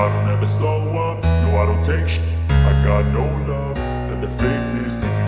I don't ever slow up, no I don't take shit. I got no love for the fakeness. If you